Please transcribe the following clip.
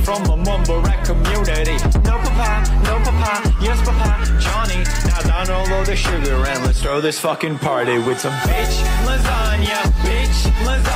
from a mumble rap community. No papa, yes papa, Johnny. Now down all of the sugar and let's throw this fucking party with some bitch lasagna, bitch lasagna.